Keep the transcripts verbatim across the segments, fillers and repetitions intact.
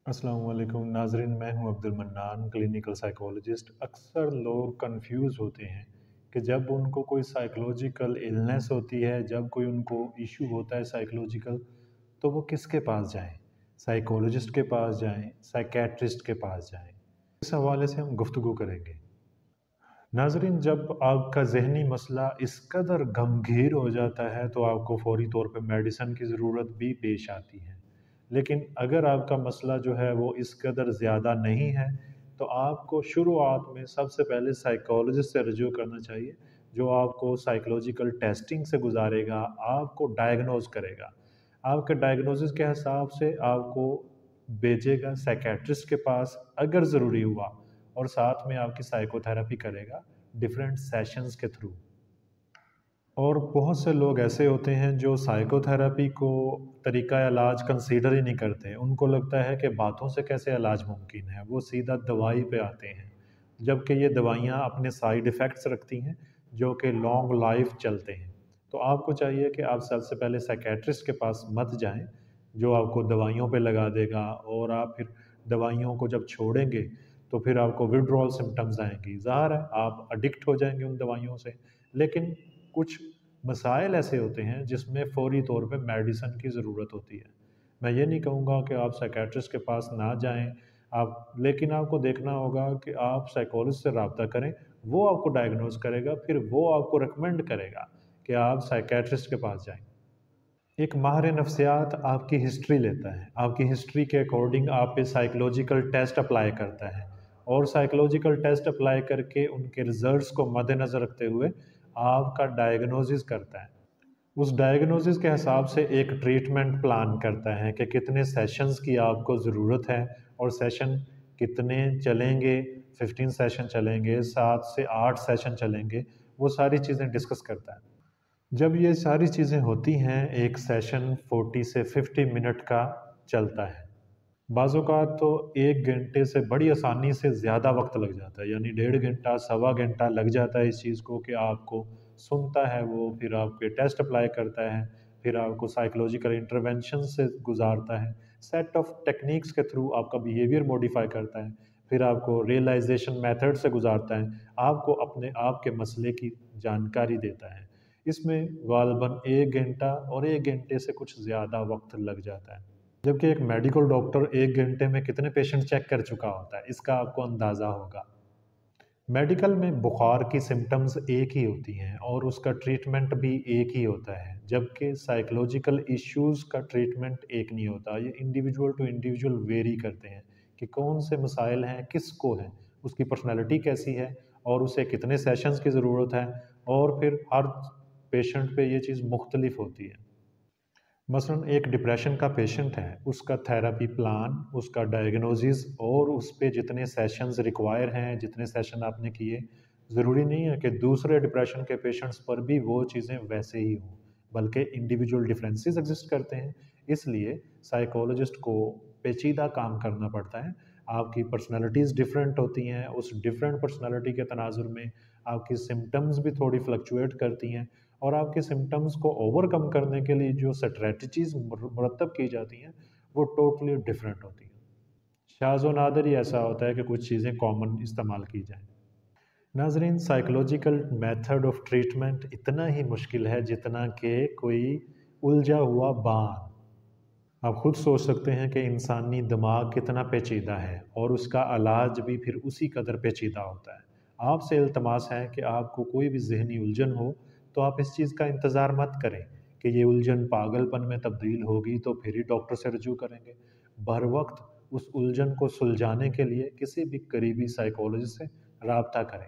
अस्सलाम वालेकुम नाजरीन, मैं हूं अब्दुल मन्नान, क्लिनिकल साइकोलॉजिस्ट। अक्सर लोग कंफ्यूज होते हैं कि जब उनको कोई साइकोलॉजिकल इलनेस होती है, जब कोई उनको इशू होता है साइकोलॉजिकल, तो वो किसके पास जाएं? साइकोलॉजिस्ट के पास जाएं, साइकेट्रिस्ट के पास जाएं? इस हवाले से हम गुफ्तगू करेंगे। नाजरीन, जब आपका जहनी मसला इस कदर गंभीर हो जाता है तो आपको फौरी तौर पे मेडिसिन की ज़रूरत भी पेश आती है। लेकिन अगर आपका मसला जो है वो इस कदर ज़्यादा नहीं है तो आपको शुरुआत में सबसे पहले साइकोलॉजिस्ट से रजू करना चाहिए, जो आपको साइकोलॉजिकल टेस्टिंग से गुजारेगा, आपको डायग्नोज करेगा। आपके डायग्नोसिस के हिसाब से आपको भेजेगा साइकेट्रिस्ट के पास अगर ज़रूरी हुआ, और साथ में आपकी साइकोथेरेपी करेगा डिफरेंट सेशंस के थ्रू। और बहुत से लोग ऐसे होते हैं जो साइकोथेरेपी को तरीका इलाज कंसीडर ही नहीं करते। उनको लगता है कि बातों से कैसे इलाज मुमकिन है, वो सीधा दवाई पे आते हैं, जबकि ये दवाइयाँ अपने साइड इफ़ेक्ट्स रखती हैं जो कि लॉन्ग लाइफ चलते हैं। तो आपको चाहिए कि आप सबसे पहले साइकेट्रिस्ट के पास मत जाएं, जो आपको दवाइयों पे लगा देगा, और आप फिर दवाइयों को जब छोड़ेंगे तो फिर आपको विड्रॉल सिम्टम्स आएंगी। ज़ाहिर है आप अडिक्ट हो जाएंगे उन दवाइयों से। लेकिन कुछ मसाइल ऐसे होते हैं जिसमें फ़ौरी तौर पे मेडिसिन की ज़रूरत होती है। मैं ये नहीं कहूँगा कि आप साइकेट्रिस्ट के पास ना जाएं, आप लेकिन आपको देखना होगा कि आप साइकोलॉजिस्ट से रब्ता करें, वो आपको डायग्नोज करेगा, फिर वो आपको रिकमेंड करेगा कि आप साइकेट्रिस्ट के पास जाएं। एक माहिर नफ्सियात आपकी हिस्ट्री लेता है, आपकी हिस्ट्री के अकॉर्डिंग आप पे साइकोलॉजिकल टेस्ट अप्लाई करता है, और साइकोलॉजिकल टेस्ट अप्लाई करके उनके रिजल्ट्स को मद्देनज़र रखते हुए आपका डायग्नोसिस करता है। उस डायग्नोसिस के हिसाब से एक ट्रीटमेंट प्लान करता है कि कितने सेशंस की आपको ज़रूरत है, और सेशन कितने चलेंगे, फिफ्टीन सेशन चलेंगे, सात से आठ सेशन चलेंगे, वो सारी चीज़ें डिस्कस करता है। जब ये सारी चीज़ें होती हैं, एक सेशन फोर्टी से फिफ्टी मिनट का चलता है। बाज़-औक़ात तो एक घंटे से बड़ी आसानी से ज़्यादा वक्त लग जाता है, यानी डेढ़ घंटा सवा घंटा लग जाता है इस चीज़ को कि आपको सुनता है वो, फिर आपके टेस्ट अप्लाई करता है, फिर आपको साइकोलॉजिकल इंटरवेंशन से गुजारता है, सेट ऑफ टेक्निक्स के थ्रू आपका बिहेवियर मॉडिफाई करता है, फिर आपको रियलाइजेशन मेथड से गुजारता है, आपको अपने आप के मसले की जानकारी देता है। इसमें गालबन एक घंटा और एक घंटे से कुछ ज़्यादा वक्त लग जाता है। जबकि एक मेडिकल डॉक्टर एक घंटे में कितने पेशेंट चेक कर चुका होता है, इसका आपको अंदाज़ा होगा। मेडिकल में बुखार की सिम्टम्स एक ही होती हैं और उसका ट्रीटमेंट भी एक ही होता है, जबकि साइकोलॉजिकल इश्यूज़ का ट्रीटमेंट एक नहीं होता। ये इंडिविजुअल टू इंडिविजुअल वेरी करते हैं कि कौन से मसाइल हैं, किसको हैं, उसकी पर्सनैलिटी कैसी है, और उसे कितने सेशंस की ज़रूरत है, और फिर हर पेशेंट पे ये चीज़ मुख्तलिफ होती है। मसलन एक डिप्रेशन का पेशेंट है, उसका थेरेपी प्लान, उसका डायग्नोसिस और उस पे जितने सेशंस रिक्वायर हैं, जितने सेशन आपने किए, ज़रूरी नहीं है कि दूसरे डिप्रेशन के पेशेंट्स पर भी वो चीज़ें वैसे ही हों, बल्कि इंडिविजुअल डिफरेंसेस एग्जिस्ट करते हैं। इसलिए साइकोलॉजिस्ट को पेचीदा काम करना पड़ता है। आपकी पर्सनैलिटीज़ डिफरेंट होती हैं, उस डिफरेंट पर्सनैलिटी के तनाजुर में आपकी सिम्टम्स भी थोड़ी फ्लक्चुएट करती हैं, और आपके सिम्टम्स को ओवरकम करने के लिए जो स्ट्रेटजीज़ मुरतब की जाती हैं, वो टोटली डिफरेंट होती हैं। शाज़ व नादिर ही ऐसा होता है कि कुछ चीज़ें कॉमन इस्तेमाल की जाएँ। नाज़रीन, साइकोलॉजिकल मेथड ऑफ ट्रीटमेंट इतना ही मुश्किल है जितना कि कोई उलझा हुआ बाँध। आप खुद सोच सकते हैं कि इंसानी दिमाग कितना पेचीदा है, और उसका इलाज भी फिर उसी कदर पेचीदा होता है। आपसे इल्तमास है कि आपको कोई भी ज़हनी उलझन हो तो आप इस चीज़ का इंतज़ार मत करें कि ये उलझन पागलपन में तब्दील होगी तो फिर ही डॉक्टर से रजू करेंगे। बर वक्त उस उलझन को सुलझाने के लिए किसी भी करीबी साइकोलॉजिस्ट से रब्ता करें।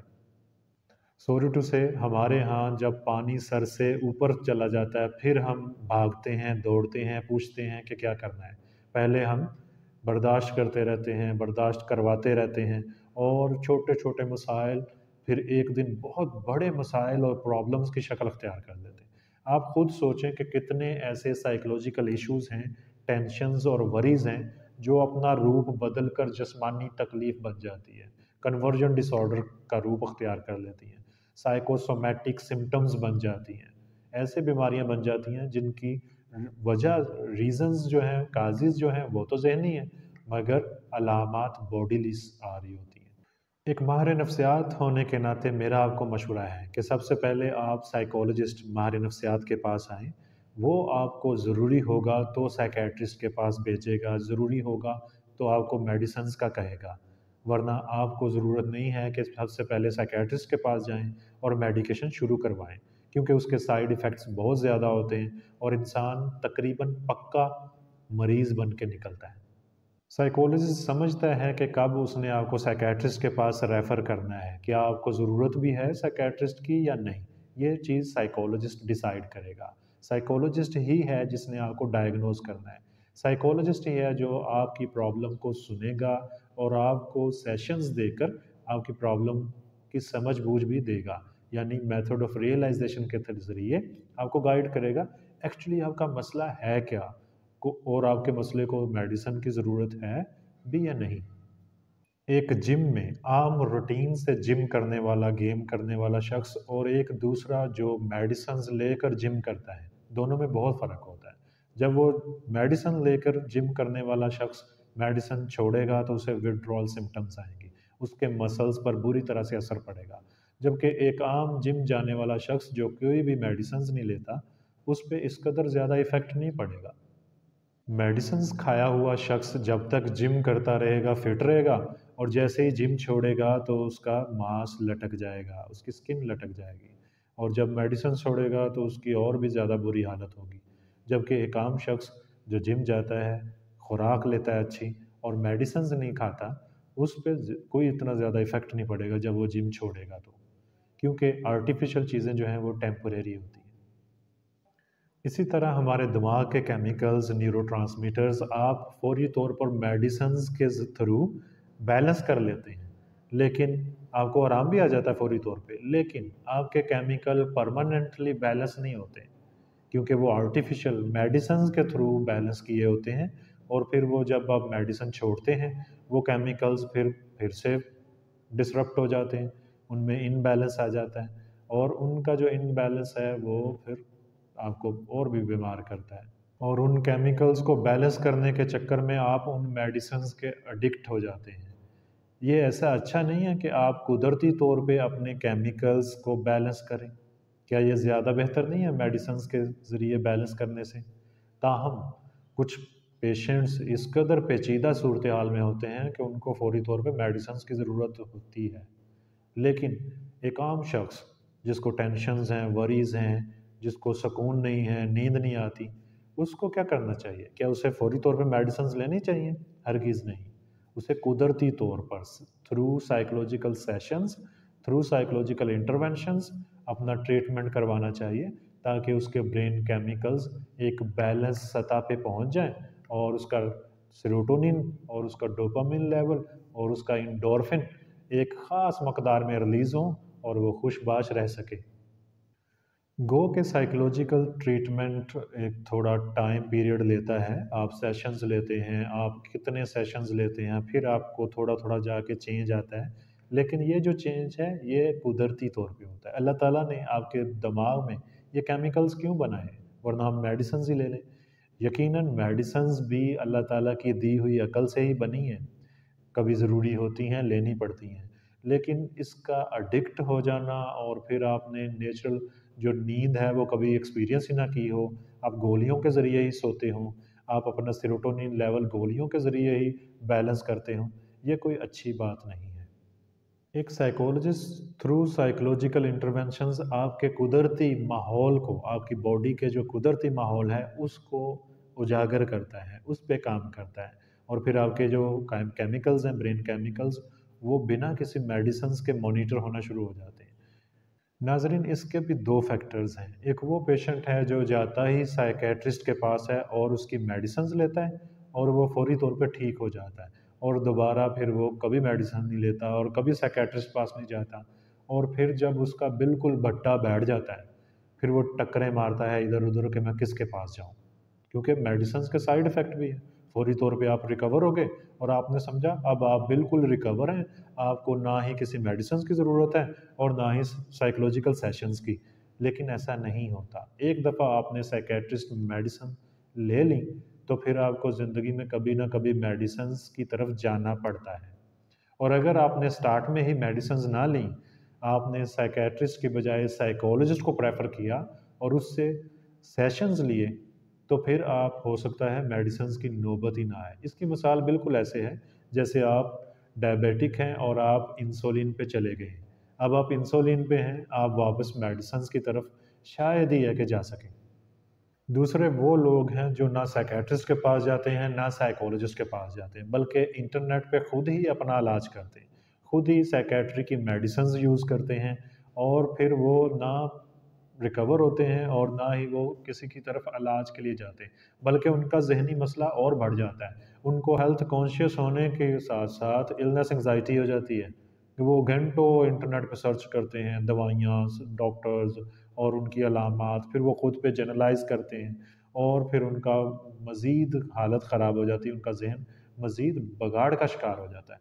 सॉरी टू से, हमारे यहाँ जब पानी सर से ऊपर चला जाता है, फिर हम भागते हैं, दौड़ते हैं, पूछते हैं कि क्या करना है। पहले हम बर्दाश्त करते रहते हैं, बर्दाश्त करवाते रहते हैं, और छोटे-छोटे मसाइल फिर एक दिन बहुत बड़े मसाइल और प्रॉब्लम्स की शक्ल अख्तियार कर लेते हैं। आप खुद सोचें कि कितने ऐसे साइकोलॉजिकल इश्यूज़ हैं, टेंशन्स और वरीज़ हैं, जो अपना रूप बदल कर जिस्मानी तकलीफ़ बन जाती है, कन्वर्जन डिसऑर्डर का रूप अख्तियार कर लेती हैं, साइकोसोमैटिक सिम्पटम्स बन जाती हैं। ऐसे बीमारियां बन जाती हैं जिनकी वजह, रीज़न्स जो हैं, काज़िज़ जो हैं, वो तो ज़हनी हैं, मगर अलामात बॉडीली आ रही होती हैं। एक माहिर नफ्सियात होने के नाते मेरा आपको मशवरा है कि सबसे पहले आप साइकोलॉजिस्ट माहिर नफ्सियात के पास आएँ। वो आपको ज़रूरी होगा तो साइकियाट्रिस्ट के पास भेजेगा, ज़रूरी होगा तो आपको मेडिसिन्स का कहेगा, वरना आपको ज़रूरत नहीं है कि सबसे पहले साइकियाट्रिस्ट के पास जाएँ और मेडिकेशन शुरू करवाएँ, क्योंकि उसके साइड इफ़ेक्ट्स बहुत ज़्यादा होते हैं और इंसान तकरीबन पक्का मरीज़ बन के निकलता है। साइकोलॉजिस्ट समझता है कि कब उसने आपको साइकियाट्रिस्ट के पास रेफ़र करना है, क्या आपको ज़रूरत भी है साइकियाट्रिस्ट की या नहीं, ये चीज़ साइकोलॉजिस्ट डिसाइड करेगा। साइकोलॉजिस्ट ही है जिसने आपको डायग्नोज़ करना है। साइकोलॉजिस्ट ही है जो आपकी प्रॉब्लम को सुनेगा और आपको सेशंस देकर आपकी प्रॉब्लम की समझ-बूझ भी देगा। यानी मेथड ऑफ रियलाइज़ेशन के थ ज़रिए आपको गाइड करेगा, एक्चुअली आपका मसला है क्या? को और आपके मसले को मेडिसिन की ज़रूरत है भी या नहीं। एक जिम में आम रूटीन से जिम करने वाला, गेम करने वाला शख्स और एक दूसरा जो मेडिसिन्स लेकर जिम करता है, दोनों में बहुत फ़र्क होता है। जब वो मेडिसिन लेकर जिम करने वाला शख्स मेडिसिन छोड़ेगा तो उसे विथड्रॉल सिम्पटम्स आएँगे, उसके मसल्स पर बुरी तरह से असर पड़ेगा। जबकि एक आम जिम जाने वाला शख्स जो कोई भी मेडिसिन्स नहीं लेता, उस पे इस कदर ज़्यादा इफ़ेक्ट नहीं पड़ेगा। मेडिसिन्स खाया हुआ शख्स जब तक जिम करता रहेगा, फिट रहेगा और जैसे ही जिम छोड़ेगा तो उसका मांस लटक जाएगा, उसकी स्किन लटक जाएगी और जब मेडिसिन छोड़ेगा तो उसकी और भी ज़्यादा बुरी हालत होगी। जबकि एक आम शख्स जो जिम जाता है, खुराक लेता है अच्छी और मेडिसिन्स नहीं खाता, उस पे ज कोई इतना ज़्यादा इफ़ेक्ट नहीं पड़ेगा जब वो जिम छोड़ेगा तो। क्योंकि आर्टिफ़िशियल चीज़ें जो हैं वो टेम्परेरी होती हैं। इसी तरह हमारे दिमाग के केमिकल्स, न्यूरोट्रांसमीटर्स आप फौरी तौर पर मेडिसिन्स के ज़ थ्रू बैलेंस कर लेते हैं, लेकिन आपको आराम भी आ जाता है फौरी तौर पे, लेकिन आपके केमिकल परमानेंटली बैलेंस नहीं होते, क्योंकि वो आर्टिफ़िशियल मेडिसिन्स के थ्रू बैलेंस किए होते हैं और फिर वो जब आप मेडिसिन छोड़ते हैं, वो केमिकल्स फिर फिर से डिसरप्ट हो जाते हैं, उनमें इम्बैलेंस आ जाता है और उनका जो इम्बैलेंस है वो फिर आपको और भी बीमार करता है और उन केमिकल्स को बैलेंस करने के चक्कर में आप उन मेडिसिन्स के एडिक्ट हो जाते हैं। ये ऐसा अच्छा नहीं है कि आप कुदरती तौर पे अपने केमिकल्स को बैलेंस करें। क्या ये ज़्यादा बेहतर नहीं है मेडिसिन्स के ज़रिए बैलेंस करने से? ताहम कुछ पेशेंट्स इस कदर पेचीदा सूरत हाल में होते हैं कि उनको फौरी तौर पे मेडिसिन्स की ज़रूरत होती है। लेकिन एक आम शख्स जिसको टेंशन्स हैं, वरीज़ हैं, जिसको सुकून नहीं है, नींद नहीं आती, उसको क्या करना चाहिए? क्या उसे फ़ौरी तौर पे मेडिसिन्स लेनी चाहिए? हरगिज़ नहीं। उसे कुदरती तौर पर स through psychological sessions, through psychological interventions अपना ट्रीटमेंट करवाना चाहिए, ताकि उसके ब्रेन केमिकल्स एक बैलेंस सतह पे पहुँच जाएँ और उसका सेरोटोनिन और उसका डोपामाइन लेवल और उसका एंडोर्फिन एक ख़ास मकदार में रिलीज़ हों और वो खुशबाश रह सके। गो के साइकोलॉजिकल ट्रीटमेंट एक थोड़ा टाइम पीरियड लेता है। आप सेशंस लेते हैं, आप कितने सेशंस लेते हैं, फिर आपको थोड़ा-थोड़ा जाके चेंज आता है। लेकिन ये जो चेंज है, ये कुदरती तौर पे होता है। अल्लाह ताला ने आपके दिमाग में ये केमिकल्स क्यों बनाए? वरना हम मेडिसिन्स ही ले लें। यकीनन मेडिसिन्स भी अल्लाह ताला की दी हुई अक़ल से ही बनी हैं। कभी ज़रूरी होती हैं, लेनी पड़ती हैं। लेकिन इसका एडिक्ट हो जाना और फिर आपने नेचुरल जो नींद है वो कभी एक्सपीरियंस ही ना की हो, आप गोलियों के ज़रिए ही सोते हों, आप अपना सेरोटोनिन लेवल गोलियों के ज़रिए ही बैलेंस करते हों, ये कोई अच्छी बात नहीं है। एक साइकोलॉजिस्ट थ्रू साइकोलॉजिकल इंटरवेंशंस आपके कुदरती माहौल को, आपकी बॉडी के जो कुदरती माहौल है, उसको उजागर करता है, उस पे काम करता है और फिर आपके जो केम केमिकल्स हैं, ब्रेन केमिकल्स, वो बिना किसी मेडिसिन्स के मॉनिटर होना शुरू हो जाते हैं। नाज़रीन, इसके भी दो फैक्टर्स हैं। एक वो पेशेंट है जो जाता ही साइकियाट्रिस्ट के पास है और उसकी मेडिसिन्स लेता है और वो फ़ौरी तौर पे ठीक हो जाता है और दोबारा फिर वो कभी मेडिसिन नहीं लेता और कभी साइकियाट्रिस्ट के पास नहीं जाता और फिर जब उसका बिल्कुल भट्टा बैठ जाता है, फिर वो टक्करें मारता है इधर-उधर कि मैं किसके पास जाऊँ? क्योंकि मेडिसिन्स के साइड इफ़ेक्ट भी है। फ़ौरी तौर पे आप रिकवर हो गए और आपने समझा अब आप बिल्कुल रिकवर हैं, आपको ना ही किसी मेडिसिन्स की ज़रूरत है और ना ही साइकोलॉजिकल सेशंस की। लेकिन ऐसा नहीं होता। एक दफ़ा आपने साइकियाट्रिस्ट मेडिसिन ले ली, तो फिर आपको ज़िंदगी में कभी ना कभी मेडिसिन्स की तरफ जाना पड़ता है। और अगर आपने स्टार्ट में ही मेडिसिन्स ना लीं, आपने साइकियाट्रिस्ट की बजाय साइकोलॉजिस्ट को प्रेफ़र किया और उससे सेशंस लिए, तो फिर आप हो सकता है मेडिसिन्स की नौबत ही ना आए। इसकी मिसाल बिल्कुल ऐसे है, जैसे आप डायबिटिक हैं और आप इंसुलिन पे चले गए। अब आप इंसुलिन पे हैं, आप वापस मेडिसिन्स की तरफ शायद ही है कि जा सकें। दूसरे वो लोग हैं जो ना साइकियाट्रिस्ट के पास जाते हैं, ना साइकोलॉजिस्ट के पास जाते हैं, बल्कि इंटरनेट पे खुद ही अपना इलाज करते हैं। खुद ही साइकियाट्री की मेडिसिन्स यूज़ करते हैं और फिर वो ना रिकवर होते हैं और ना ही वो किसी की तरफ इलाज के लिए जाते हैं, बल्कि उनका ज़हनी मसला और बढ़ जाता है। उनको हेल्थ कॉन्शियस होने के साथ-साथ इलनेस एंग्ज़ायटी हो जाती है, कि वो घंटों इंटरनेट पे सर्च करते हैं, दवाइयाँ, स डॉक्टर्स और उनकी अलामात, फिर वो खुद पे जनरलाइज़ करते हैं और फिर उनका मज़ीद हालत ख़राब हो जाती है, उनका ज़हन मज़ीद बगाड़ का शिकार हो जाता है।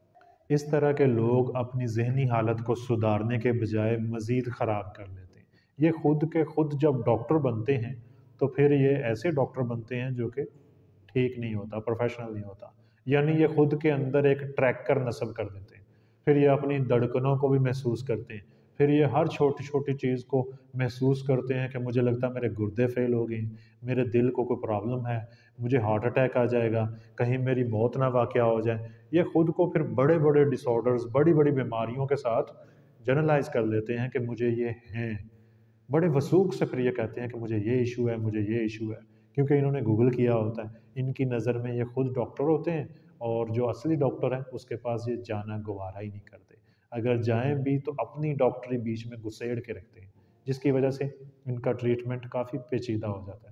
इस तरह के लोग अपनी ज़हनी हालत को सुधारने के बजाय मज़ीद ख़राब कर लेते हैं। ये खुद के खुद जब डॉक्टर बनते हैं, तो फिर ये ऐसे डॉक्टर बनते हैं जो कि ठीक नहीं होता, प्रोफ़ेशनल नहीं होता। यानी ये खुद के अंदर एक ट्रैकर नस्ब कर देते हैं। फिर ये अपनी धड़कनों को भी महसूस करते हैं। फिर ये हर छोटी-छोटी चीज़ को महसूस करते हैं कि मुझे लगता है मेरे गुर्दे फ़ेल हो गए, मेरे दिल को कोई प्रॉब्लम है, मुझे हार्ट अटैक आ जाएगा, कहीं मेरी मौत ना वाक़या हो जाए। ये खुद को फिर बड़े-बड़े डिसऑर्डर्स, बड़ी-बड़ी बीमारियों के साथ जनरलाइज़ कर लेते हैं कि मुझे ये हैं। बड़े वसूख से फिर ये कहते हैं कि मुझे ये इश्यू है, मुझे ये इश्यू है, क्योंकि इन्होंने गूगल किया होता है। इनकी नज़र में ये खुद डॉक्टर होते हैं और जो असली डॉक्टर है, उसके पास ये जाना गवारा ही नहीं करते। अगर जाएँ भी तो अपनी डॉक्टरी बीच में घुसेड़ के रखते हैं, जिसकी वजह से इनका ट्रीटमेंट काफ़ी पेचीदा हो जाता है।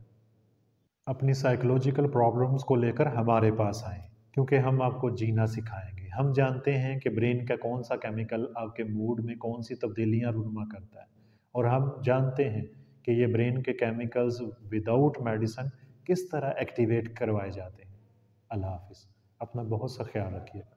अपनी साइकोलॉजिकल प्रॉब्लम्स को लेकर हमारे पास आएँ, क्योंकि हम आपको जीना सिखाएँगे। हम जानते हैं कि ब्रेन का कौन-सा केमिकल आपके मूड में कौन-सी तब्दीलियाँ रुनमा करता है और हम जानते हैं कि ये ब्रेन के केमिकल्स विदाउट मेडिसिन किस तरह एक्टिवेट करवाए जाते हैं। अल्लाह हाफ़िज़। अपना बहुत सा ख़्याल रखिए।